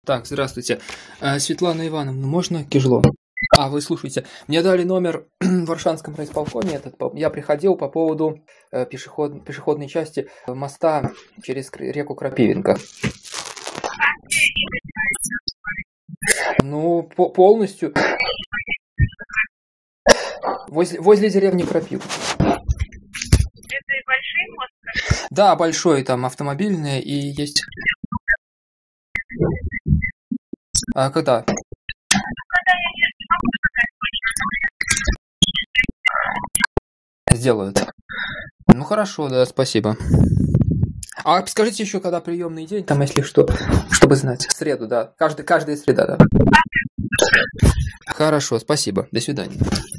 Так, здравствуйте. Светлана Ивановна, можно Кижло? Вы слушайте, мне дали номер в Варшанском райисполкоме, я приходил по поводу пешеходной части моста через реку Крапивинка. Ну, полностью. Возле деревни Крапив. Это и большой мост? Да, большой, там автомобильный и есть. Когда? Когда я не могу сказать точно. Сделают. Ну хорошо, да, спасибо. Скажите еще, когда приемный день, там, если что, чтобы знать. В среду, да. Каждая среда, да. Хорошо, спасибо. До свидания.